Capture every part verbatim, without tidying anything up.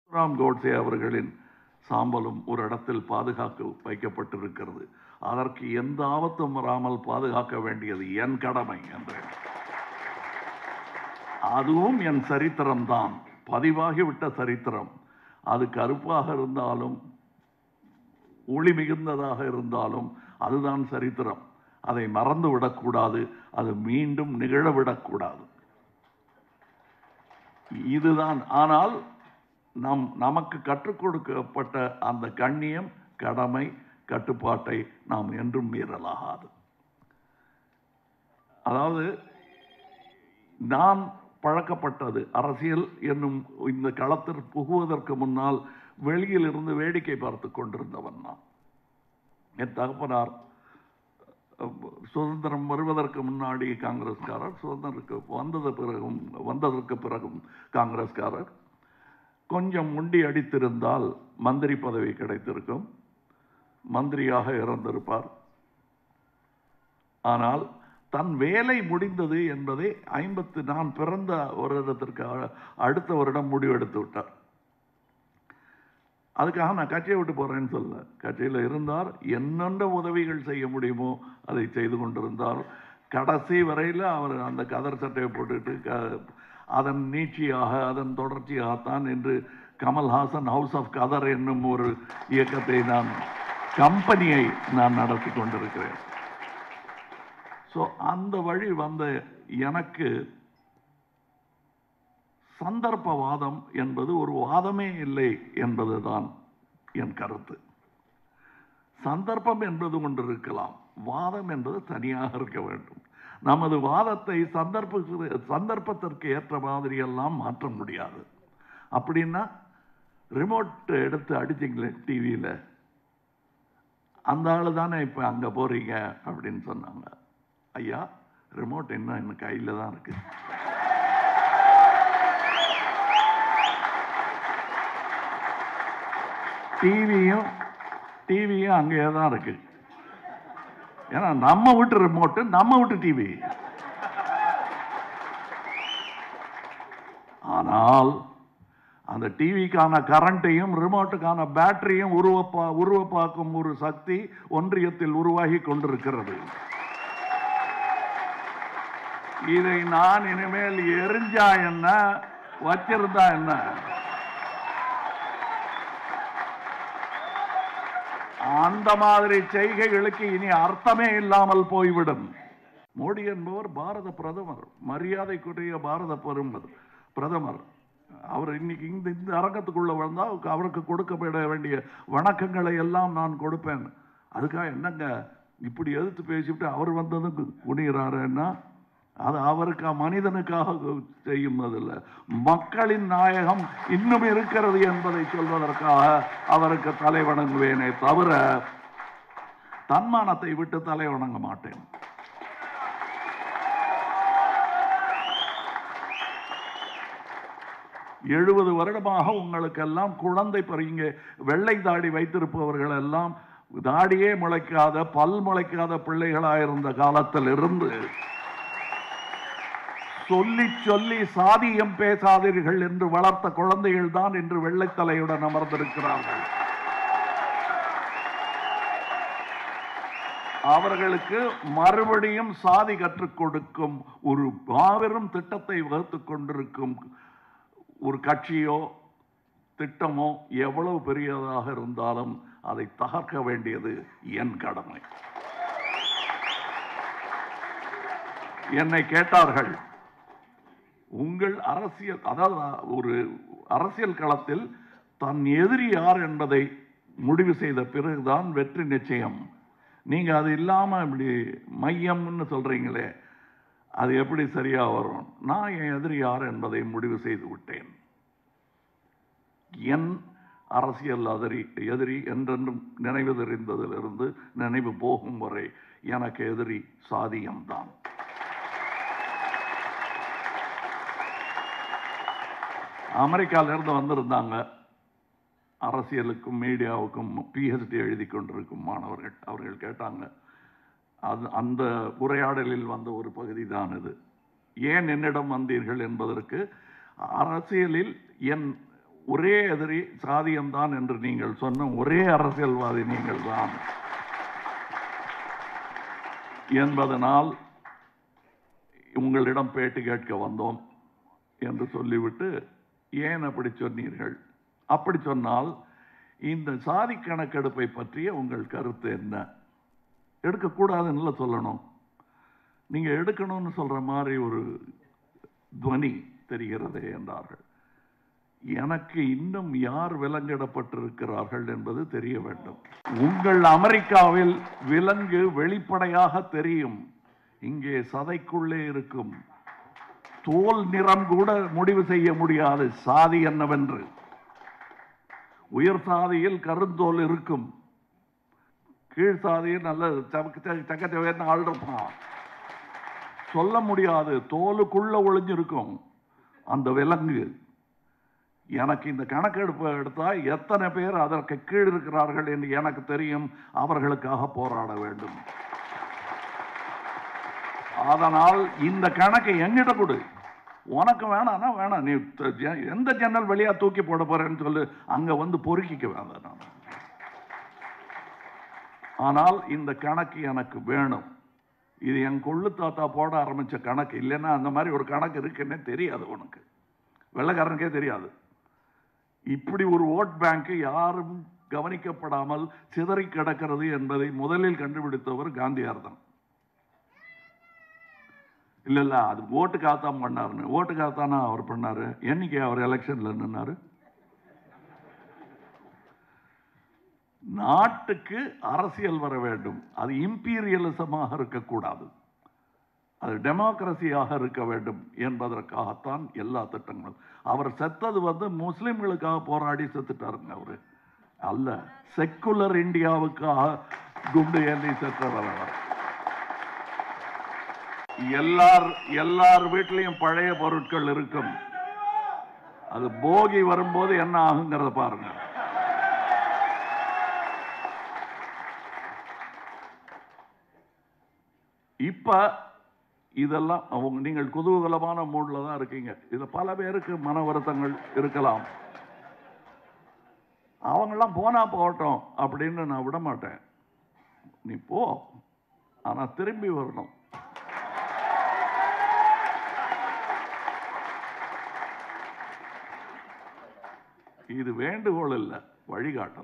ராம் கோட்சே அவர்களின் சாம்பலும் ஒரு இடத்தில் பாதுகாக்க வைக்கப்பட்டிருக்கிறது. அதற்கு எந்த ஆபத்தும் வராமல் பாதுகாக்க வேண்டியது என் கடமை என்றேன். அதுவும் என் சரித்திரம்தான், பதிவாகிவிட்ட சரித்திரம். அது கருப்பாக இருந்தாலும் ஒளி மிகுந்ததாக இருந்தாலும் அதுதான் சரித்திரம். அதை மறந்து விடக்கூடாது, அது மீண்டும் நிகழவிடக்கூடாது. இதுதான். ஆனால் நம் நமக்கு கற்றுக் கொடுக்கப்பட்ட அந்த கண்ணியம், கடமை, கட்டுப்பாட்டை நாம் என்றும் மீறலாகாது. அதாவது நான் பழக்கப்பட்டது அரசியல் என்னும் இந்த களத்தில் புகுவதற்கு முன்னால் வெளியில் இருந்து வேடிக்கை பார்த்து கொண்டிருந்தவன் நான். என் தகப்பனார் சுதந்திரம் வருவதற்கு முன்னாடி காங்கிரஸ்காரர், சுதந்திரத்துக்கு வந்தது பிறகும் வந்ததற்கு பிறகும் காங்கிரஸ்காரர். கொஞ்சம் முண்டி அடித்திருந்தால் மந்திரி பதவி கிடைத்திருக்கும், மந்திரியாக இறந்திருப்பார். ஆனால் தன் வேலை முடிந்தது என்பதை ஐம்பத்து நான் பிறந்த வருடத்திற்கு அடுத்த வருடம் முடிவெடுத்து விட்டார். அதுக்காக நான் கட்சியை விட்டு போறேன்னு சொல்ல, கட்சியில் இருந்தார், என்னென்ன உதவிகள் செய்ய முடியுமோ அதை செய்து கொண்டிருந்தார். கடைசி வரையில் அவர் அந்த கதர் சட்டையை போட்டுட்டு அதன் நீட்சியாக அதன் தொடர்ச்சியாகத்தான் என்று கமல்ஹாசன் ஹவுஸ் ஆஃப் கதர் என்னும் ஒரு இயக்கத்தை நான் கம்பெனியை நான் நடத்தி கொண்டிருக்கிறேன். ஸோ அந்த வழி வந்த எனக்கு சந்தர்ப்பவாதம் என்பது ஒரு வாதமே இல்லை என்பதுதான் என் கருத்து. சந்தர்ப்பம் என்பது ஒன்று இருக்கலாம், வாதம் என்பது தனியாக இருக்க வேண்டும். நமது வாதத்தை சந்தர்ப்ப சந்தர்ப்பத்திற்கு ஏற்ற மாதிரி எல்லாம் மாற்ற முடியாது. அப்படின்னா ரிமோட் எடுத்து அடிச்சிங்களே டிவியில், அந்த ஆளு தானே இப்போ அங்கே போறீங்க அப்படின்னு சொன்னாங்க. ஐயா, ரிமோட் என்ன என் கையில் தான் இருக்கு. டிவியும் டிவியும் அங்கேயே தான் இருக்கு. ஏன்னா நம்ம வீட்டு ரிமோட்டு, நம்ம வீட்டு டிவி. ஆனால் அந்த டிவிக்கான கரண்ட்டையும் ரிமோட்டுக்கான பேட்டரியும் உருவப்பா உருவப்பாக்கும் ஒரு சக்தி ஒன்றியத்தில் உருவாகி கொண்டிருக்கிறது. இதை நான் இனிமேல் எரிஞ்சா என்ன, வச்சிருந்தா என்ன, அந்த மாதிரி செய்கைகளுக்கு இனி அர்த்தமே இல்லாமல் போய்விடும். மோடி என்பவர் பாரத பிரதமர், மரியாதைக்குரிய பாரத பிரதமர். அவர் இன்னைக்கு இந்த இந்த அரங்கத்துக்குள்ள வந்தால் அவருக்கு கொடுக்கப்பட வேண்டிய வணக்கங்களை எல்லாம் நான் கொடுப்பேன். அதுக்காக என்னங்க இப்படி எதிர்த்து பேசிவிட்டு அவர் வந்ததும் குனிகிறாருன்னா அது அவருக்கு மனிதனுக்காக செய்யும்போதில்லை, மக்களின் நாயகம் இன்னும் இருக்கிறது என்பதை சொல்வதற்காக அவருக்கு தலை வணங்குவேனே தவிர தன்மானத்தை விட்டு தலை வணங்க மாட்டேன். எழுபது வருடமாக உங்களுக்கெல்லாம் குழந்தை பறிங்க வெள்ளை தாடி வைத்திருப்பவர்கள் எல்லாம் தாடியே முளைக்காத பல் முளைக்காத பிள்ளைகளாயிருந்த காலத்தில் இருந்து சொல்லி சொல்லி சாதியம் பேசாதீர்கள் என்று வளர்த்த குழந்தைகள் தான் இன்று வெள்ளைத்தலையுடன் அமர்ந்திருக்கிறார்கள். அவர்களுக்கு மறுபடியும் சாதி கற்றுக் கொடுக்கும் ஒரு மாபெரும் திட்டத்தை வகுத்துக் கொண்டிருக்கும் ஒரு கட்சியோ திட்டமோ எவ்வளவு பெரியதாக இருந்தாலும் அதை தகர்க்க வேண்டியது என் கடமை. என்னை கேட்டார்கள், உங்கள் அரசியல், அதாவது ஒரு அரசியல் களத்தில் தன் எதிரி யார் என்பதை முடிவு செய்த பிறகுதான் வெற்றி நிச்சயம். நீங்க அது இல்லாம இப்படி மையம்னு சொல்றீங்களே, அது எப்படி சரியா வரும்? நான் என் எதிரி யார் என்பதை முடிவு செய்து விட்டேன். என் அரசியல் எதிரி எதிரி என்றென்றும் நினைவு தெரிந்ததிலிருந்து நினைவு போகும் வரை எனக்கு எதிரி சாதியம்தான். அமெரிக்காவிலிருந்து வந்திருந்தாங்க அரசியலுக்கும் மீடியாவுக்கும் பிஹெச்டி எழுதி கொண்டிருக்கும் மாணவர்கள். அவர்கள் கேட்டாங்க, அது அந்த உரையாடலில் வந்த ஒரு பகுதி தான் இது. ஏன் என்னிடம் வந்தீர்கள் என்பதற்கு அரசியலில் என் ஒரே எதிரி சாதியம்தான் என்று நீங்கள் சொன்ன ஒரே அரசியல்வாதி நீங்கள் தான் என்பதனால் உங்களிடம் பேட்டி கேட்க வந்தோம் என்று சொல்லிவிட்டு, ஏன் அப்படி சொன்னீர்கள்? அப்படி சொன்னால் இந்த சாதி கணக்கெடுப்பை பற்றிய உங்கள் கருத்து என்ன? எடுக்கக்கூடாதுன்னு சொல்லணும். நீங்க எடுக்கணும்னு சொல்ற மாதிரி ஒரு துவனி தெரிகிறது என்றார்கள். எனக்கு இன்னும் யார் விலங்கிடப்பட்டிருக்கிறார்கள் என்பது தெரிய வேண்டும். உங்கள் அமெரிக்காவில் விலங்கு வெளிப்படையாக தெரியும். இங்கே சதைக்குள்ளே இருக்கும். தோல் நிறம் கூட முடிவு செய்ய முடியாது சாதி என்னவென்று. உயர் சாதியில் கருந்தோல் இருக்கும், கீழ் சாதியில் நல்ல சக்கச்சவேன்னு ஆள் இருப்பான். சொல்ல முடியாது. தோலுக்குள்ள ஒளிஞ்சிருக்கும் அந்த விலங்கு. எனக்கு இந்த கணக்கெடுப்பு எடுத்தா எத்தனை பேர் அதற்கு கீழ் இருக்கிறார்கள் என்று எனக்கு தெரியும். அவர்களுக்காக போராட வேண்டும். அதனால் இந்த கணக்கை எங்கிட்ட கொடு. உனக்கு வேணாம்னா வேணாம். நீ எந்த ஜன்னல் வழியா தூக்கி போட போறேன்னு சொல்லு. அங்க வந்து பொறுக்கிக்க வேண்டாம் நான். ஆனால் இந்த கணக்கு எனக்கு வேணும். இது என் கொள்ளு தாத்தா போட ஆரம்பிச்ச கணக்கு. இல்லைன்னா அந்த மாதிரி ஒரு கணக்கு இருக்குன்னே தெரியாது உனக்கு. வெள்ளைக்காரனுக்கே தெரியாது. இப்படி ஒரு ஓட் பேங்க் யாரும் கவனிக்கப்படாமல் சிதறி கிடக்கிறது என்பதை முதலில் கண்டுபிடித்தவர் காந்தியார் தான். இல்ல இல்ல அது ஓட்டுக்காகத்தான் பண்ணாருன்னு. ஓட்டுக்காகத்தானா அவர் பண்ணாரு? என்னைக்கு அவர் எலெக்ஷன்ல நின்னாரு? நாட்டுக்கு அரசியல் வர வேண்டும். அது இம்பீரியலிசமாக இருக்கக்கூடாது. அது டெமோக்ரஸியாக இருக்க வேண்டும் என்பதற்காகத்தான் எல்லா திட்டங்களும். அவர் செத்தது வந்து முஸ்லிம்களுக்காக போராடி செத்துட்டாருங்க. அவரு அல்ல, செக்குலர் இந்தியாவுக்காக குண்டு ஏந்தி செத்தவர் அவர். எல்லார் எல்லார் வீட்டிலையும் பழைய பொருட்கள் இருக்கும். அது போகி வரும்போது என்ன ஆகுங்கிறத பாருங்க. இப்ப இதெல்லாம் அவங்க நீங்கள் குதூகலமான மூட்ல தான் இருக்கீங்க. இதுல பல பேருக்கு மன வருத்தங்கள் இருக்கலாம். அவங்கெல்லாம் போனா போகட்டும் அப்படின்னு நான் விட மாட்டேன். நீ போ, ஆனா திரும்பி வரணும். இது வேண்டுகோள் இல்ல, வழிகாட்டல்.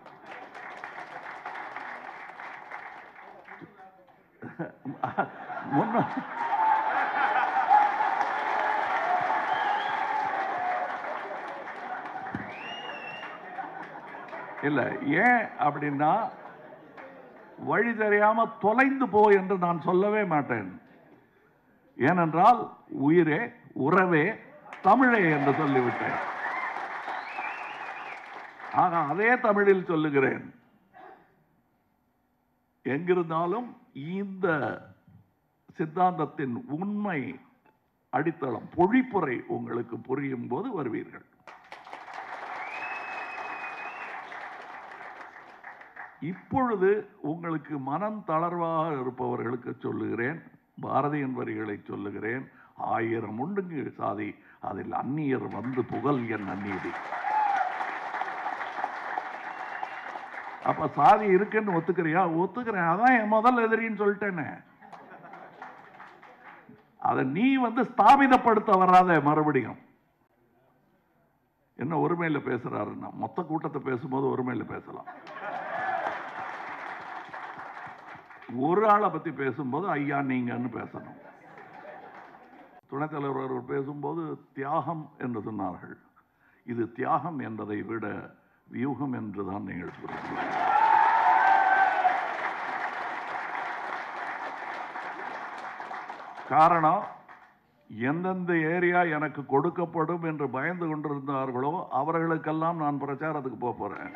இல்ல, ஏன் அப்படின்னா வழி தெரியாம தொலைந்து போ என்று நான் சொல்லவே மாட்டேன். ஏனென்றால் உயிரே உறவே தமிழே என்று சொல்லிவிட்டேன். ஆக அதே தமிழில் சொல்லுகிறேன். எங்கிருந்தாலும் இந்த சித்தாந்தத்தின் உண்மை அடித்தளம் பொழிப்புரை உங்களுக்கு புரியும் போது வருவீர்கள். இப்பொழுது உங்களுக்கு மனம் தளர்வாக இருப்பவர்களுக்கு சொல்லுகிறேன், பாரதியின் வரிகளை சொல்லுகிறேன். ஆயிரம் உண்டுங்கு சாதி, அதில் அந்நியர் வந்து புகழ் என் அந்நீதி. அப்ப சாதி இருக்குன்னு ஒத்துக்கிறியா? ஒத்துக்கிறேன். அதான் என் முதல் எதிரின்னு சொல்லிட்டேன்னு. அதை நீ வந்து ஸ்தாபிதப்படுத்த வராத. மறுபடியும் என்ன ஒருமையில பேசுறாருன்னா, மொத்த கூட்டத்தை பேசும்போது ஒருமையில பேசலாம். ஒரு ஆளை பத்தி பேசும்போது ஐயா நீங்கன்னு பேசணும். துணைத் தலைவர் பேசும்போது தியாகம் என்று சொன்னார்கள். இது தியாகம் என்பதை விட வியூகம் என்றுதான் நீங்கள் சொல்லுங்கள். காரணம், எந்தெந்த ஏரியா எனக்கு கொடுக்கப்படும் என்று பயந்து கொண்டிருந்தார்களோ அவர்களுக்கெல்லாம் நான் பிரச்சாரத்துக்கு போக போறேன்.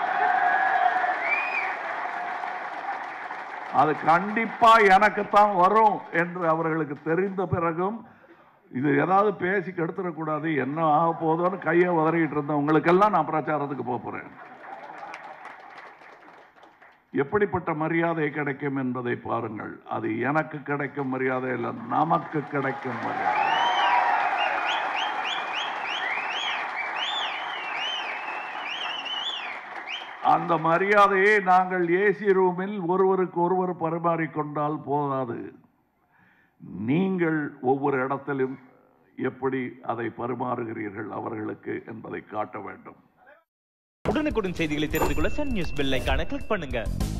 அது கண்டிப்பா எனக்குத்தான் வரும் என்று அவர்களுக்கு தெரிந்த பிறகும் இது ஏதாவது பேசி கெடுத்துடக்கூடாது, என்ன ஆக போதோன்னு கையை உதறிட்டு இருந்தவங்களுக்கெல்லாம் நான் பிரச்சாரத்துக்கு போறேன். எப்படிப்பட்ட மரியாதை கிடைக்கும் என்பதை பாருங்கள். அது எனக்கு கிடைக்கும் மரியாதை இல்லை, நமக்கு கிடைக்கும் மரியாதை. அந்த மரியாதையை நாங்கள் ஏசி ரூமில் ஒருவருக்கு ஒருவர் பரிமாறிக்கொண்டால் போதாது. நீங்கள் ஒவ்வொரு இடத்திலும் எப்படி அதை பரிமாறுகிறீர்கள் அவர்களுக்கு என்பதை காட்ட வேண்டும். உடனுக்குடன் செய்திகளை தெரிந்து கொள்ள சன் நியூஸ் பெல் ஐகானை கிளிக் பண்ணுங்க.